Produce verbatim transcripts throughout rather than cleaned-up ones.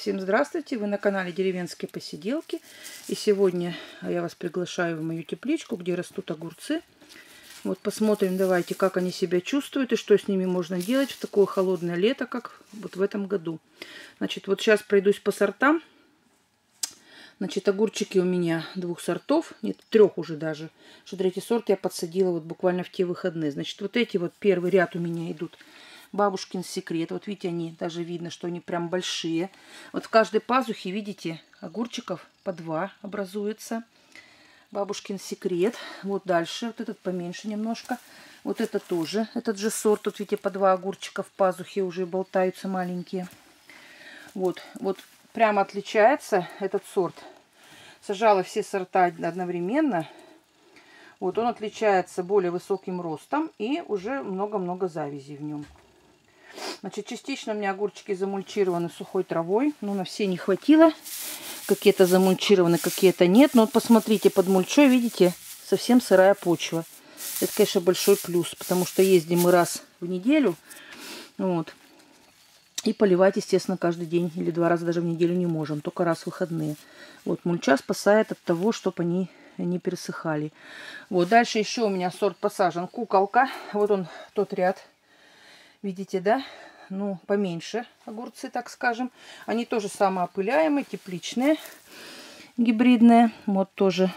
Всем здравствуйте! Вы на канале Деревенские посиделки. И сегодня я вас приглашаю в мою тепличку, где растут огурцы. Вот посмотрим, давайте, как они себя чувствуют и что с ними можно делать в такое холодное лето, как вот в этом году. Значит, вот сейчас пройдусь по сортам. Значит, огурчики у меня двух сортов, нет, трех уже даже. Что третий сорт я подсадила вот буквально в те выходные. Значит, вот эти вот первый ряд у меня идут Бабушкин секрет. Вот видите, они даже видно, что они прям большие. Вот в каждой пазухе, видите, огурчиков по два образуется. Бабушкин секрет. Вот дальше, вот этот поменьше немножко. Вот это тоже, этот же сорт. Тут, видите, по два огурчика в пазухе уже болтаются маленькие. Вот, вот прямо отличается этот сорт. Сажала все сорта одновременно. Вот он отличается более высоким ростом и уже много-много завязей в нем. Значит, частично у меня огурчики замульчированы сухой травой. Но на все не хватило. Какие-то замульчированы, какие-то нет. Но вот посмотрите, под мульчой, видите, совсем сырая почва. Это, конечно, большой плюс. Потому что ездим мы раз в неделю. Вот. И поливать, естественно, каждый день. Или два раза даже в неделю не можем. Только раз в выходные. Вот мульча спасает от того, чтобы они не пересыхали. Вот дальше еще у меня сорт посажен. Куколка. Вот он, тот ряд. Видите, да? Ну, поменьше огурцы, так скажем. Они тоже самоопыляемые, тепличные, гибридные. Вот тоже.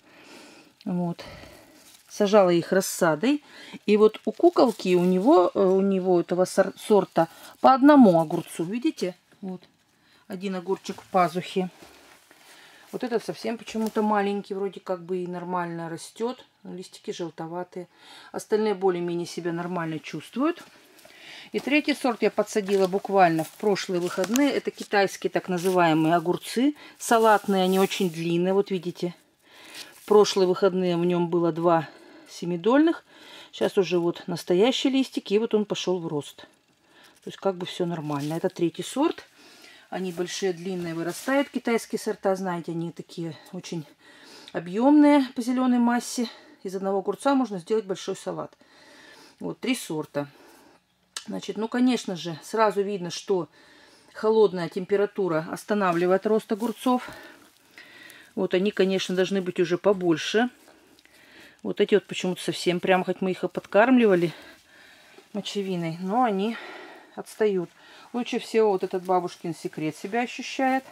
Вот. Сажала их рассадой. И вот у куколки, у него, у него этого сорта по одному огурцу. Видите? Вот. Один огурчик в пазухе. Вот этот совсем почему-то маленький. Вроде как бы и нормально растет. Листики желтоватые. Остальные более-менее себя нормально чувствуют. И третий сорт я подсадила буквально в прошлые выходные. Это китайские так называемые огурцы. Салатные, они очень длинные. Вот видите. В прошлые выходные в нем было два семидольных. Сейчас уже вот настоящие листики. И вот он пошел в рост. То есть как бы все нормально. Это третий сорт. Они большие, длинные, вырастают. Китайские сорта, знаете, они такие очень объемные по зеленой массе. Из одного огурца можно сделать большой салат. Вот три сорта. Значит, ну, конечно же, сразу видно, что холодная температура останавливает рост огурцов. Вот они, конечно, должны быть уже побольше. Вот эти вот почему-то совсем прям, хоть мы их и подкармливали мочевиной, но они отстают. Лучше всего вот этот Бабушкин секрет себя ощущает.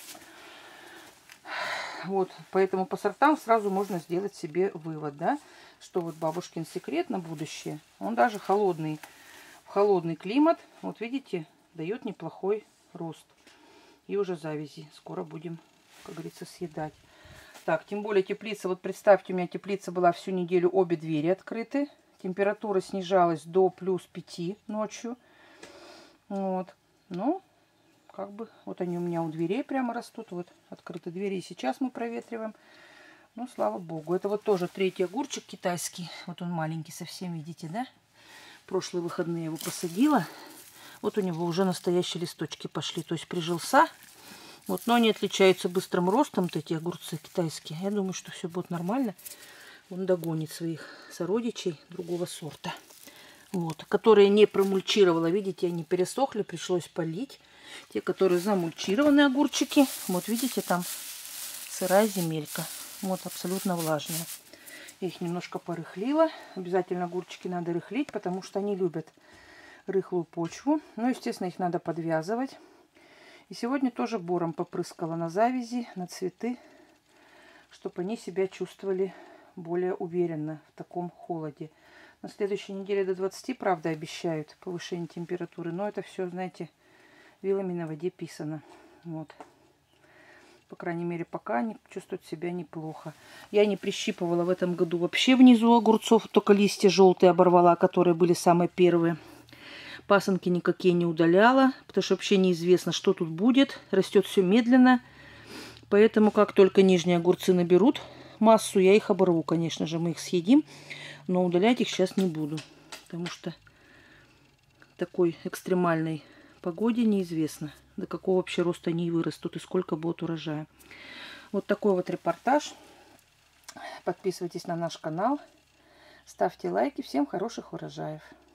Вот, поэтому по сортам сразу можно сделать себе вывод, да, что вот Бабушкин секрет на будущее, он даже холодный. Холодный климат, вот видите, дает неплохой рост. И уже завязи скоро будем, как говорится, съедать. Так, тем более теплица, вот представьте, у меня теплица была всю неделю, обе двери открыты. Температура снижалась до плюс пяти ночью. Вот, ну, как бы, вот они у меня у дверей прямо растут, вот открыты двери. И сейчас мы проветриваем. Ну, слава богу. Это вот тоже третий огурчик китайский. Вот он маленький совсем, видите, да? Прошлые выходные его посадила. Вот у него уже настоящие листочки пошли. То есть прижился. Вот, но они отличаются быстрым ростом, эти огурцы китайские. Я думаю, что все будет нормально. Он догонит своих сородичей другого сорта. Вот. Которые не промульчировала. Видите, они пересохли. Пришлось полить. Те, которые замульчированные огурчики. Вот видите, там сырая земелька. Вот абсолютно влажная. Я их немножко порыхлила. Обязательно огурчики надо рыхлить, потому что они любят рыхлую почву. Ну, естественно, их надо подвязывать. И сегодня тоже бором попрыскала на завязи, на цветы, чтобы они себя чувствовали более уверенно в таком холоде. На следующей неделе до двадцати, правда, обещают повышение температуры. Но это все, знаете, вилами на воде писано. Вот. По крайней мере, пока они чувствуют себя неплохо. Я не прищипывала в этом году вообще внизу огурцов. Только листья желтые оборвала, которые были самые первые. Пасынки никакие не удаляла. Потому что вообще неизвестно, что тут будет. Растет все медленно. Поэтому, как только нижние огурцы наберут массу, я их оборву. Конечно же, мы их съедим. Но удалять их сейчас не буду. Потому что такой экстремальной погоде неизвестно, до какого вообще роста они вырастут и сколько будет урожая. Вот такой вот репортаж. Подписывайтесь на наш канал, ставьте лайки. Всем хороших урожаев.